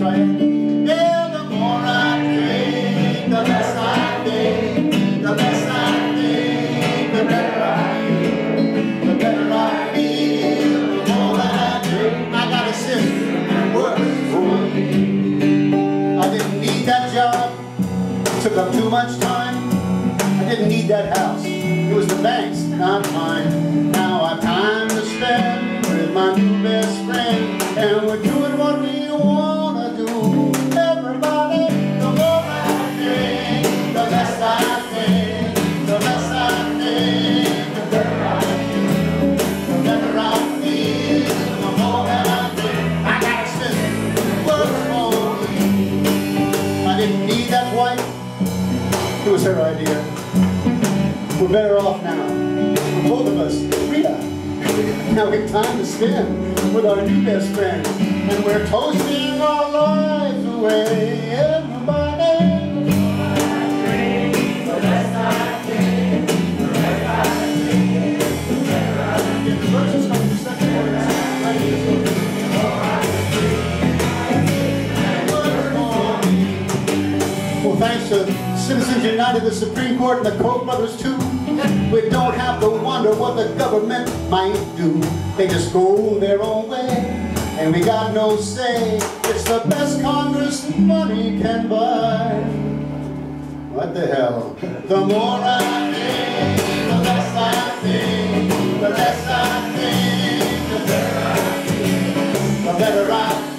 try it. Yeah, the more I drink, the less I think, the less I think, the better I feel, the better I feel, the more that I drink. I gotta sit and work for me. I didn't need that job, it took up too much time. I didn't need that house, it was the bank's, not mine. Now I've time to spend with my new best friend, and we're doing what we wanna do. Everybody, the more I drink, the less I think, the less I think, the better I feel, the better I feel, the more that I drink. I gotta sit and work for me. I didn't need that wife, it was her idea. We're better off now, for both of us, Rita. Now we have time to spend with our new best friend, and we're toasting our lives away. Everybody, the more I drink, the less I think, the less I think, the better I feel. The verses come to second verse. The more I drink, work for me. Well, thanks to Citizens United, the Supreme Court, and the Koch brothers too, we don't have to wonder what the government might do. They just go their own way, and we got no say. It's the best Congress money can buy. What the hell? The more I think, the less I think, the less I think, the better I feel, the better I feel.